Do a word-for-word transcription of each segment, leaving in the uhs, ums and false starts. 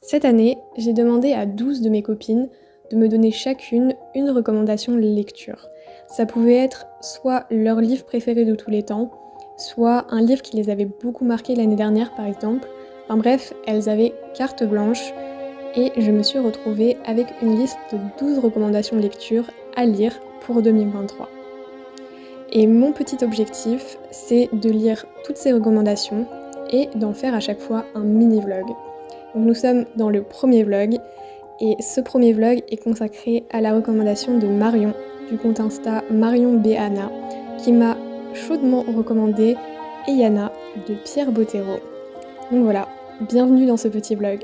Cette année, j'ai demandé à douze de mes copines de me donner chacune une recommandation lecture. Ça pouvait être soit leur livre préféré de tous les temps, soit un livre qui les avait beaucoup marqué l'année dernière par exemple. Enfin bref, elles avaient carte blanche et je me suis retrouvée avec une liste de douze recommandations lecture à lire pour deux mille vingt-trois. Et mon petit objectif, c'est de lire toutes ces recommandations et d'en faire à chaque fois un mini-vlog. Donc nous sommes dans le premier vlog et ce premier vlog est consacré à la recommandation de Marion du compte Insta Marion Béana qui m'a chaudement recommandé Eyana de Pierre Bottero. Donc voilà, bienvenue dans ce petit vlog.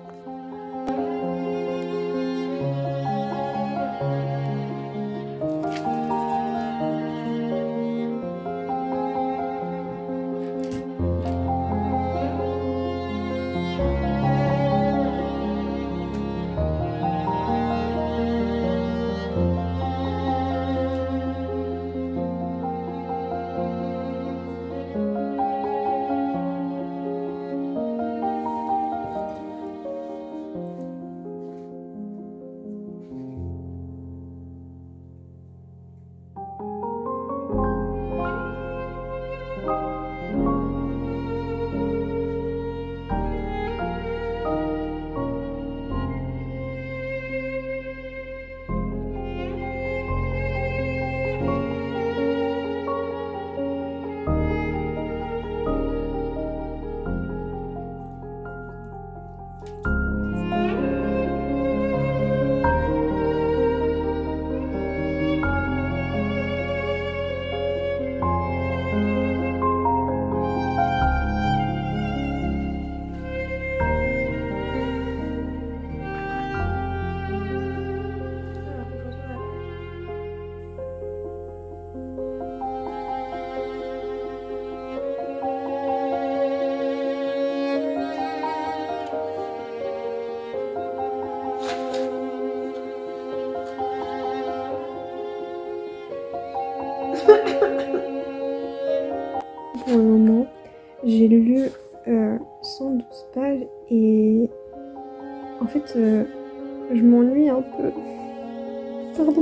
Pour le moment, j'ai lu euh, cent douze pages et en fait, euh, je m'ennuie un peu. Pardon.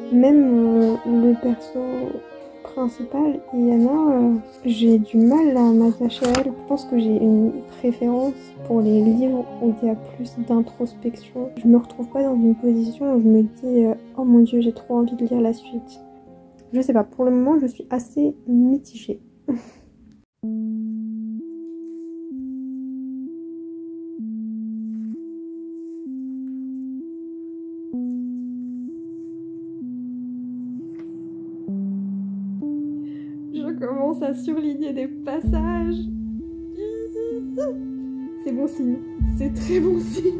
Même euh, le perso principal, Yana, euh, j'ai du mal à m'attacher à elle. Je pense que j'ai une préférence pour les livres où il y a plus d'introspection. Je me retrouve pas dans une position où je me dis euh, oh mon dieu, j'ai trop envie de lire la suite. Je sais pas, pour le moment, je suis assez mitigée. Je commence à surligner des passages. C'est bon signe, c'est très bon signe.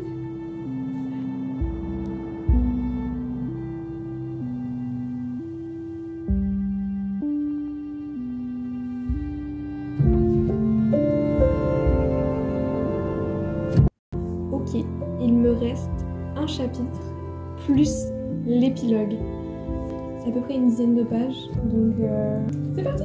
Ok, il me reste un chapitre plus l'épilogue. C'est à peu près une dizaine de pages, donc euh... c'est parti!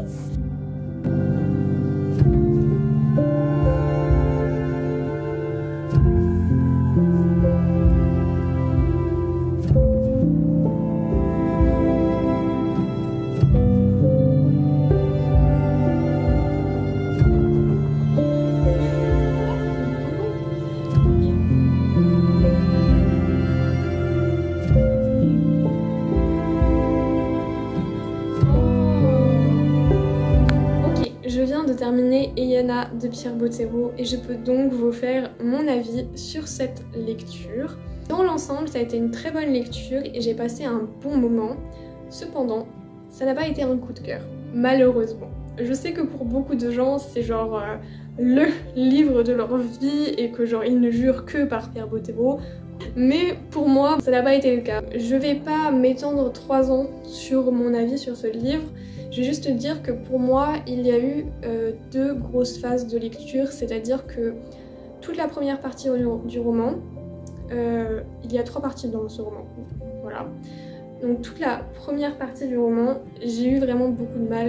Je viens de terminer Eyana de Pierre Bottero et je peux donc vous faire mon avis sur cette lecture. Dans l'ensemble, ça a été une très bonne lecture et j'ai passé un bon moment. Cependant, ça n'a pas été un coup de cœur, malheureusement. Je sais que pour beaucoup de gens, c'est genre euh, le livre de leur vie et que genre ils ne jurent que par Pierre Bottero. Mais pour moi, ça n'a pas été le cas. Je vais pas m'étendre trois ans sur mon avis sur ce livre. Je vais juste dire que pour moi, il y a eu euh, deux grosses phases de lecture, c'est-à-dire que toute la première partie du roman, euh, il y a trois parties dans ce roman, voilà. Donc toute la première partie du roman, j'ai eu vraiment beaucoup de mal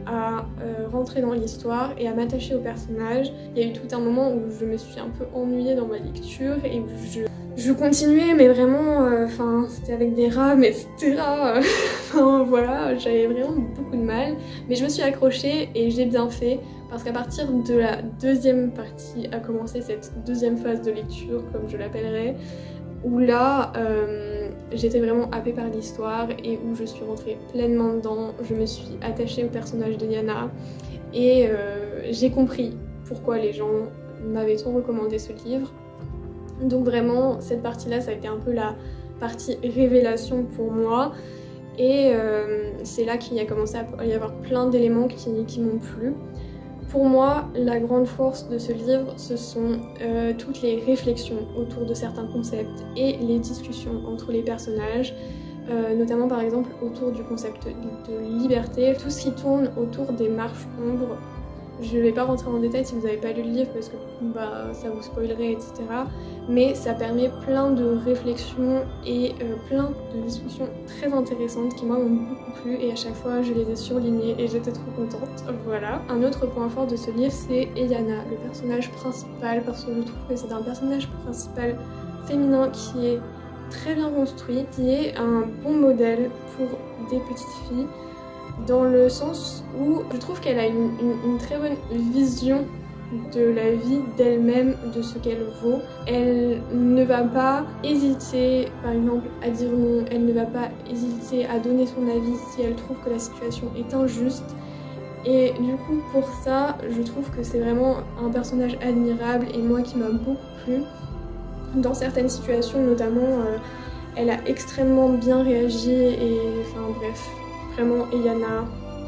à euh, rentrer dans l'histoire et à m'attacher au personnage. Il y a eu tout un moment où je me suis un peu ennuyée dans ma lecture et où je, je continuais, mais vraiment, enfin, euh, c'était avec des rames, et cetera. Enfin voilà, j'avais vraiment beaucoup de mal. Mais je me suis accrochée et j'ai bien fait, parce qu'à partir de la deuxième partie a commencé cette deuxième phase de lecture, comme je l'appellerais, où là, euh, j'étais vraiment happée par l'histoire et où je suis rentrée pleinement dedans. Je me suis attachée au personnage de Yana et euh, j'ai compris pourquoi les gens m'avaient tant recommandé ce livre. Donc vraiment, cette partie-là, ça a été un peu la partie révélation pour moi. Et euh, c'est là qu'il y a commencé à y avoir plein d'éléments qui, qui m'ont plu. Pour moi, la grande force de ce livre, ce sont euh, toutes les réflexions autour de certains concepts et les discussions entre les personnages, euh, notamment par exemple autour du concept de liberté, tout ce qui tourne autour des marches ombres. Je ne vais pas rentrer en détail si vous n'avez pas lu le livre parce que bah, ça vous spoilerait, et cetera. Mais ça permet plein de réflexions et euh, plein de discussions très intéressantes qui moi m'ont beaucoup plu et à chaque fois je les ai surlignées et j'étais trop contente. Voilà. Un autre point fort de ce livre, c'est Eliana, le personnage principal, parce que je trouve que c'est un personnage principal féminin qui est très bien construit, qui est un bon modèle pour des petites filles, dans le sens où je trouve qu'elle a une, une, une très bonne vision de la vie d'elle-même, de ce qu'elle vaut. Elle ne va pas hésiter, par exemple, à dire non, elle ne va pas hésiter à donner son avis si elle trouve que la situation est injuste. Et du coup, pour ça, je trouve que c'est vraiment un personnage admirable et moi qui m'a beaucoup plu. Dans certaines situations, notamment, euh, elle a extrêmement bien réagi et enfin bref. Vraiment, Eliana,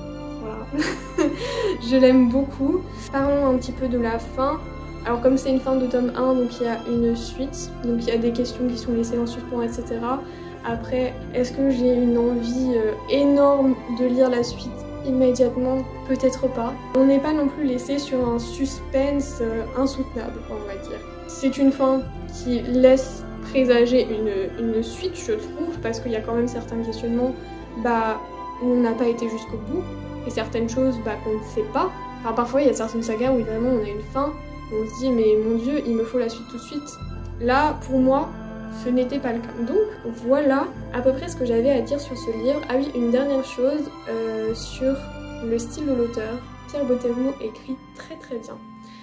voilà, je l'aime beaucoup. Parlons un petit peu de la fin. Alors comme c'est une fin de tome un, donc il y a une suite, donc il y a des questions qui sont laissées en suspens, et cetera. Après, est-ce que j'ai une envie euh, énorme de lire la suite immédiatement? Peut-être pas. On n'est pas non plus laissé sur un suspense euh, insoutenable, on va dire. C'est une fin qui laisse présager une, une suite, je trouve, parce qu'il y a quand même certains questionnements, bah, on n'a pas été jusqu'au bout, et certaines choses bah, qu'on ne sait pas. Enfin, parfois il y a certaines sagas où vraiment on a une fin, on se dit mais mon dieu, il me faut la suite tout de suite. Là, pour moi, ce n'était pas le cas. Donc voilà à peu près ce que j'avais à dire sur ce livre. Ah oui, une dernière chose euh, sur le style de l'auteur. Pierre Bottero écrit très très bien.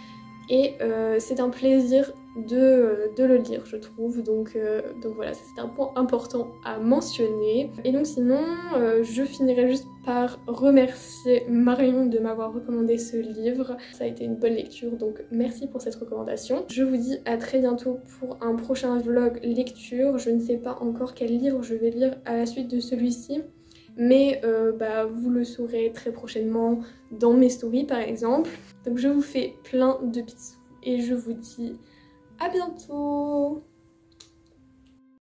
Et euh, c'est un plaisir de, de le lire, je trouve, donc, euh, donc voilà, c'est un point important à mentionner. Et donc sinon, euh, je finirai juste par remercier Marion de m'avoir recommandé ce livre. Ça a été une bonne lecture, donc merci pour cette recommandation. Je vous dis à très bientôt pour un prochain vlog lecture. Je ne sais pas encore quel livre je vais lire à la suite de celui-ci, mais euh, bah, vous le saurez très prochainement dans mes stories par exemple. Donc je vous fais plein de bisous et je vous dis à bientôt.